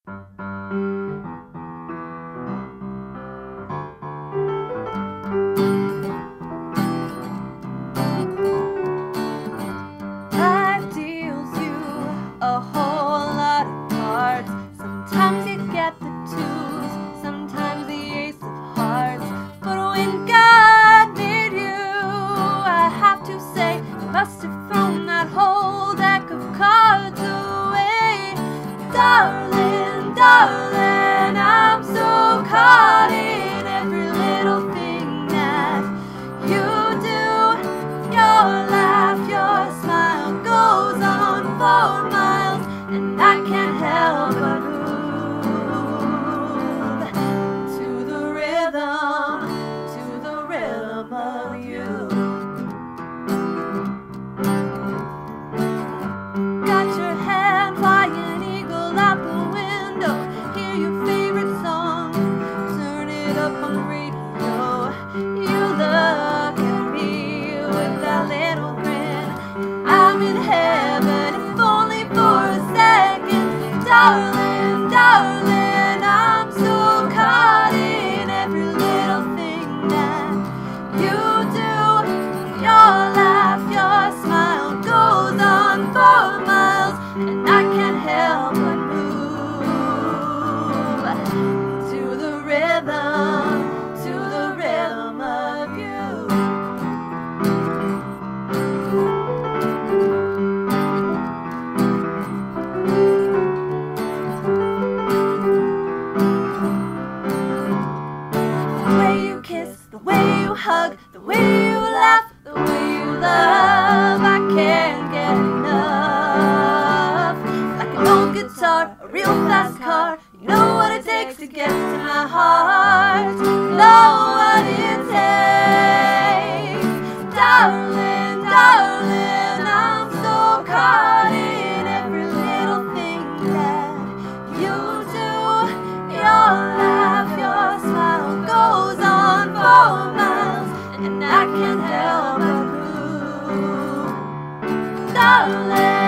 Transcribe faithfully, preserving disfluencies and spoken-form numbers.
Life deals you a whole lot of cards. Sometimes you get the twos, sometimes the ace of hearts. But when God made you, I have to say, you must have thrown that whole deck of cards away. Darling, darling, I'm so caught in every little thing that you do. Your laugh, your smile goes on for miles, and I can't help but move to the rhythm, to the rhythm of you. Got your hand flying eagle out the window, hear your favorite song, turn it up on the radio. You look at me with that little grin, I'm in heaven if only for a second. Darling, darling, I'm so caught in every little thing that you do. Your laugh, your smile goes on for miles, and I can't help but move to the rhythm, to the rhythm of you. The way you kiss, the way you hug, the way you laugh, the way you love, I can't get enough. Like an old guitar, a real fast car, you know what it takes to get to my heart. Know what it takes. Darling, darling, I'm so caught in every little thing that you do. Your laugh, your smile goes on for miles, and I can't help but move. Darling.